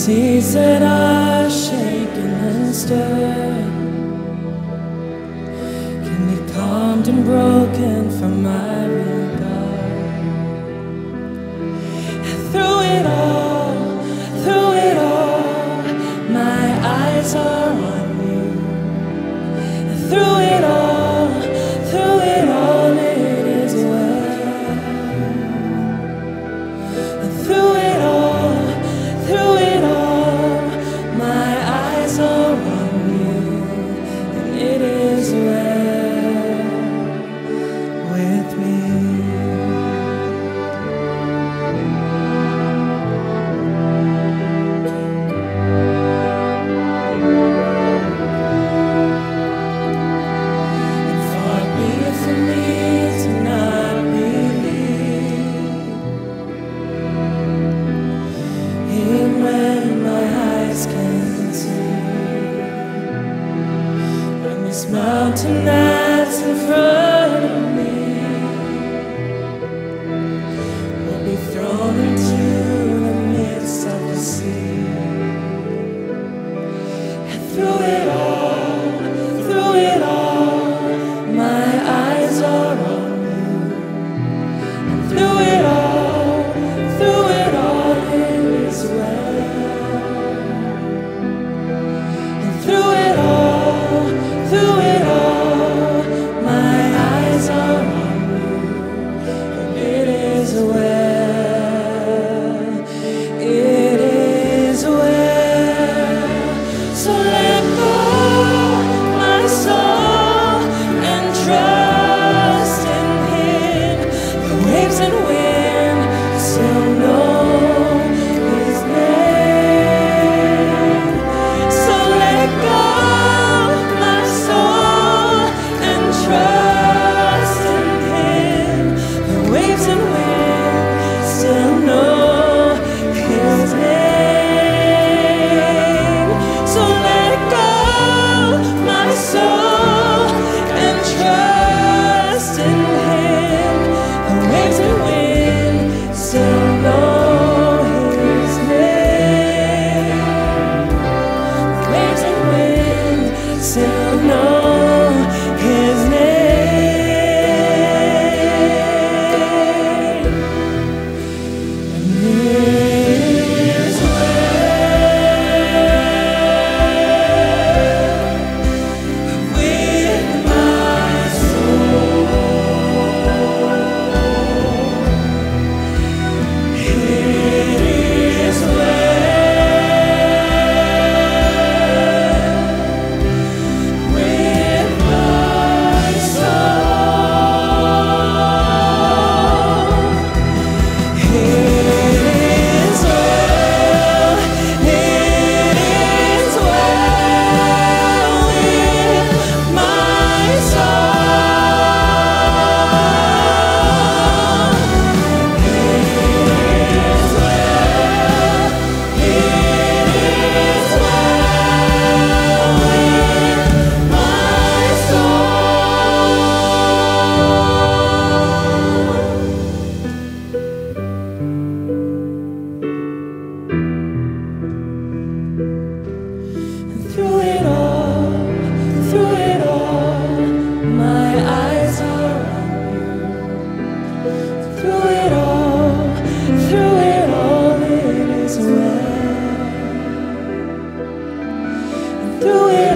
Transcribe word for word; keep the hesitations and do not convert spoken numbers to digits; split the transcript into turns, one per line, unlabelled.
Seas that are shaken and stirred can be calmed and broken from my regard. And through it all, through it all, my eyes are on you. And through it all, through it all, it is well. And through it all, through it all, my eyes are on you, and it is well with me. And far be it from me to not believe, even when my eyes can't see. When this mountain that's in front of me will be thrown into the midst of the sea. And through it all, through it all, my eyes are on you. And through it all, through it all, it is well. And through it all, through it all, my eyes are on you, and it is well, it is well. So let go, my soul, and trust in Him. The waves and wind still know His name. So let go, my soul, and trust in Him. The waves and wind still know His name. So let go, my soul, and trust in Him. The waves and wind still know His name. The waves and wind still know His name. And it is well with my soul. It is well with my soul. It is well, it is well with my soul. It is well, it is well with my soul. And through it all, through it all, my eyes are on you. Through it all, through it all, it is well. And through it